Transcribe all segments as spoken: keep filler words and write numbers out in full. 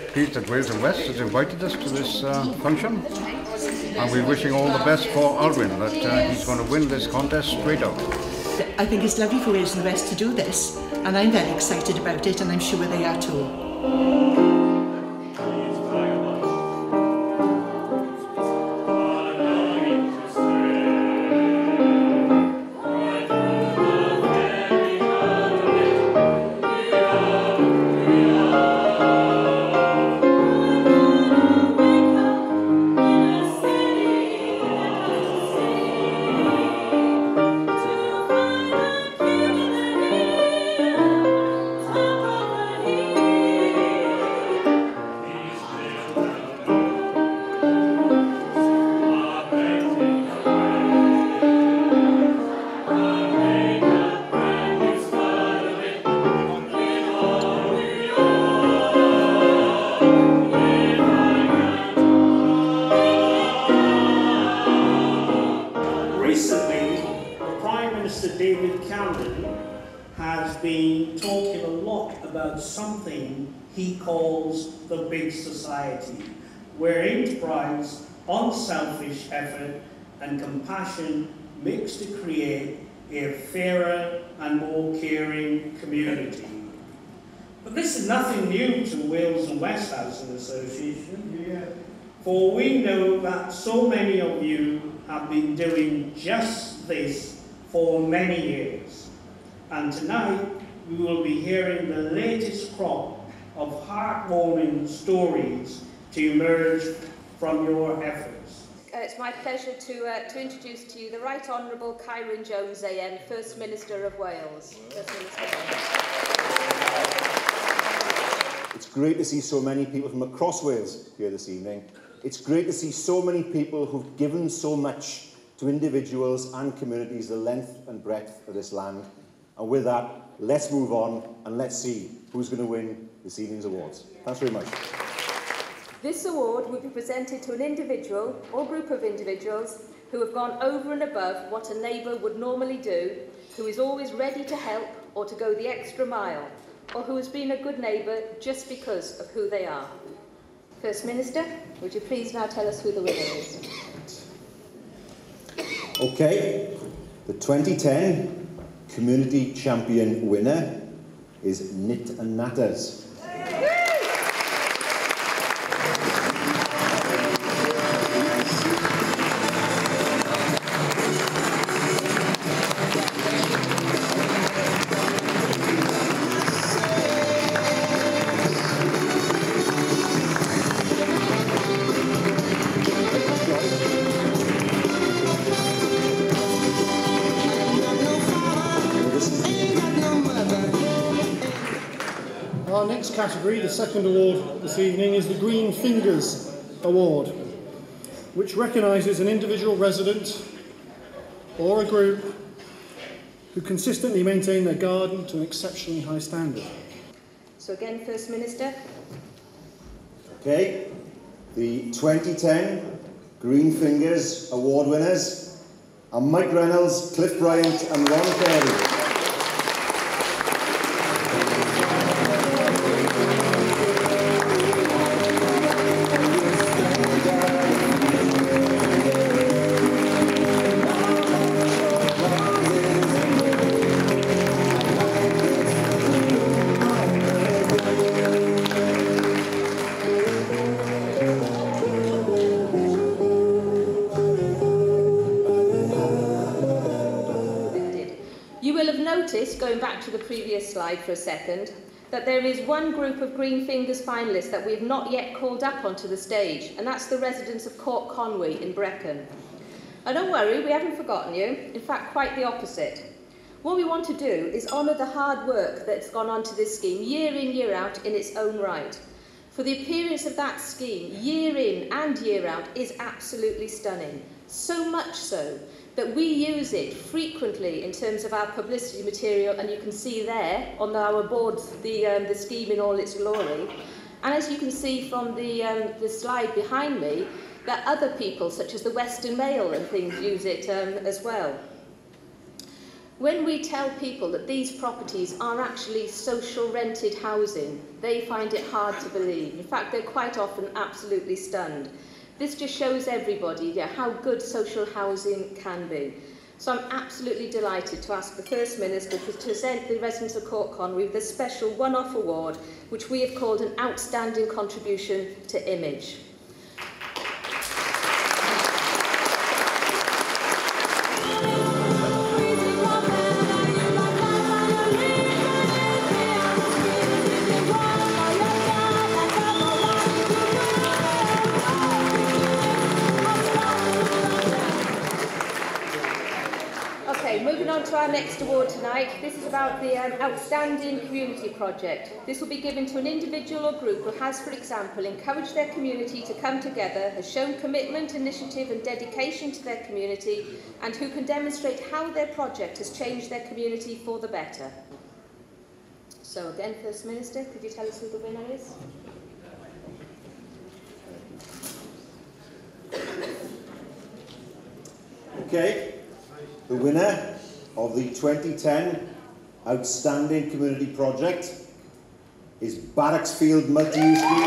pleased that Wales and West has invited us to this uh, function, and we're wishing all the best for Alwyn, that uh, he's going to win this contest straight out. I think it's lovely for Wales and West to do this, and I'm very excited about it, and I'm sure they are too. has been talking a lot about something he calls the big society, where enterprise, unselfish effort and compassion mix to create a fairer and more caring community. But this is nothing new to Wales and West Housing Association, yeah. For we know that so many of you have been doing just this for many years. And tonight we will be hearing the latest crop of heartwarming stories to emerge from your efforts. Uh, it's my pleasure to, uh, to introduce to you the Right Honourable Cairon Jones A M, First Minister of Wales. First Minister. It's great to see so many people from across Wales here this evening. It's great to see so many people who've given so much to individuals and communities the length and breadth of this land. And with that, let's move on and let's see who's going to win this evening's awards. Thanks very much. This award will be presented to an individual or group of individuals who have gone over and above what a neighbour would normally do, who is always ready to help or to go the extra mile, or who has been a good neighbour just because of who they are. First Minister, would you please now tell us who the winner is? Okay, the twenty ten Community Champion winner is Knit and Natters. Our next category, the second award this evening, is the Green Fingers Award, which recognises an individual resident or a group who consistently maintain their garden to an exceptionally high standard. So again, First Minister. Okay, the twenty ten Green Fingers Award winners are Mike Reynolds, Cliff Bryant and Ron Carey. Going back to the previous slide for a second, that there is one group of Green Fingers finalists that we have not yet called up onto the stage, and that's the residents of Court Conwy in Brecon. Now don't worry, we haven't forgotten you. In fact, quite the opposite. What we want to do is honour the hard work that's gone onto this scheme year in, year out in its own right. For the appearance of that scheme, year in and year out, is absolutely stunning. So much so that we use it frequently in terms of our publicity material, and you can see there on our boards the, um, the scheme in all its glory. And as you can see from the, um, the slide behind me, that other people, such as the Western Mail and things, use it um, as well. When we tell people that these properties are actually social rented housing, they find it hard to believe. In fact, they're quite often absolutely stunned. This just shows everybody yeah, how good social housing can be. So I'm absolutely delighted to ask the First Minister to present the residents of Court Conwy with a special one-off award, which we have called an outstanding contribution to image. Moving on to our next award tonight, this is about the um, Outstanding Community Project. This will be given to an individual or group who has, for example, encouraged their community to come together, has shown commitment, initiative and dedication to their community, and who can demonstrate how their project has changed their community for the better. So again, First Minister, could you tell us who the winner is? Okay. The winner of the twenty ten Outstanding Community Project is Barracksfield Multi-Use Green.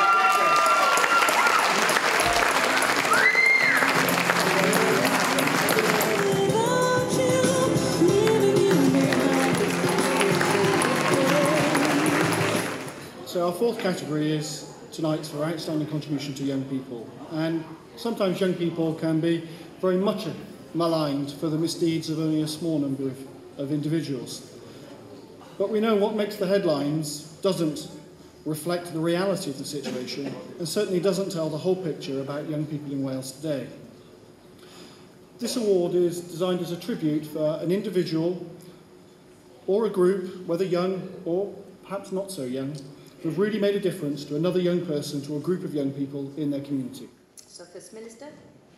So our fourth category is tonight's for outstanding contribution to young people. And sometimes young people can be very much maligned for the misdeeds of only a small number of, of individuals. But we know what makes the headlines doesn't reflect the reality of the situation and certainly doesn't tell the whole picture about young people in Wales today. This award is designed as a tribute for an individual or a group, whether young or perhaps not so young, who have really made a difference to another young person, to a group of young people in their community. So, First Minister.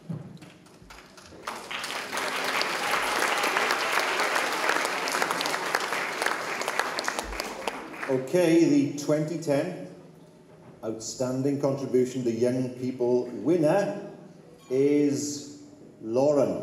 Okay, the twenty ten Outstanding Contribution to Young People winner is Lauren.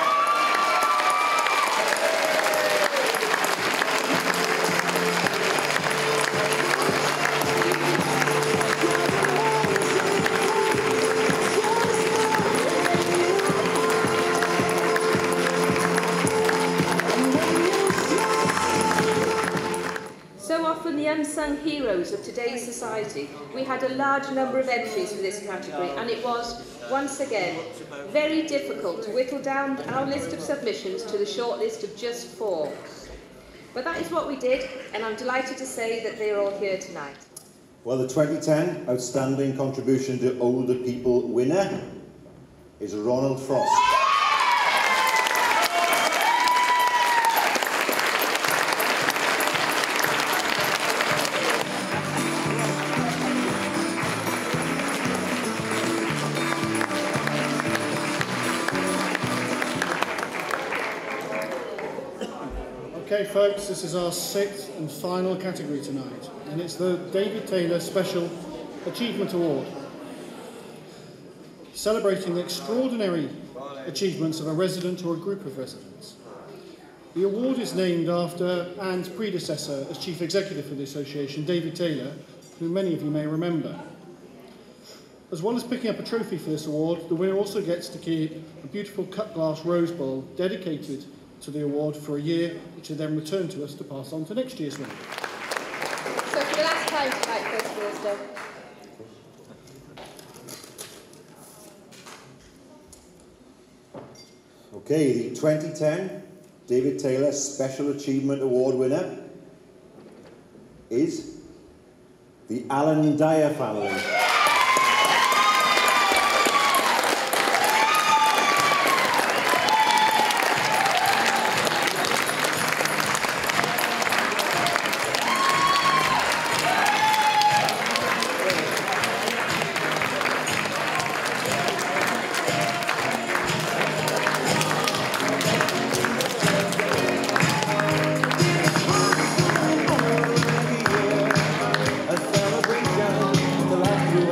Unsung heroes of today's society. We had a large number of entries for this category, and it was, once again, very difficult to whittle down our list of submissions to the short list of just four. But that is what we did, and I'm delighted to say that they're all here tonight. Well, the twenty ten Outstanding Contribution to Older People winner is Ronald Frost. Okay folks, this is our sixth and final category tonight, and it's the David Taylor Special Achievement Award, celebrating the extraordinary achievements of a resident or a group of residents. The award is named after Anne's predecessor as Chief Executive for the Association, David Taylor, who many of you may remember. As well as picking up a trophy for this award, the winner also gets to keep a beautiful cut glass rose bowl dedicated to the award for a year, which will then return to us to pass on to next year's winner. So for the last time tonight, First Minister. Okay, the twenty ten David Taylor Special Achievement Award winner is the Alan Dyer family. A celebration to last you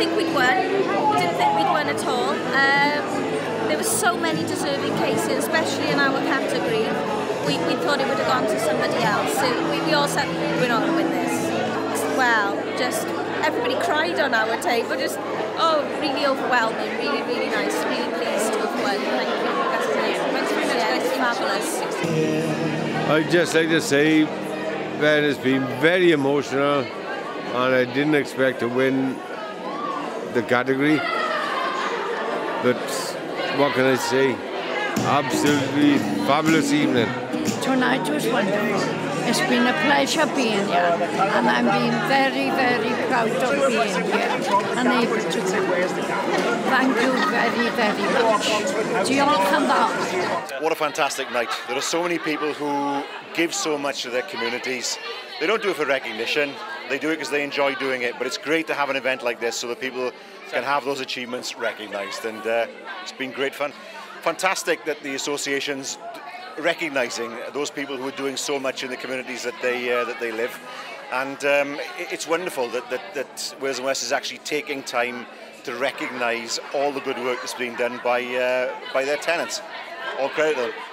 think we'd won. We didn't think we'd won at all. Um, there were so many deserving cases, especially in our category. We, we thought it would have gone to somebody else. So we, we all said, we're not going to win this. Well, just everybody cried on our table. Just, oh, really overwhelming, really, really nice. Really pleased to have won. Thank you. That's brilliant. Thanks very much. Yeah, it's fabulous. I'd just like to say that it's been very emotional, and I didn't expect to win the category. But what can I say? Absolutely fabulous evening. Tonight was wonderful. It's been a pleasure being here, and I'm being very, very proud of being here and able to thank you very, very much. Do you all come down? What a fantastic night. There are so many people who give so much to their communities. They don't do it for recognition, they do it because they enjoy doing it, but it's great to have an event like this so that people can have those achievements recognised, and uh, it's been great fun. Fantastic that the association's recognising those people who are doing so much in the communities that they uh, that they live, and um, it's wonderful that, that, that Wales and West is actually taking time to recognise all the good work that's being done by uh, by their tenants. All credit to them.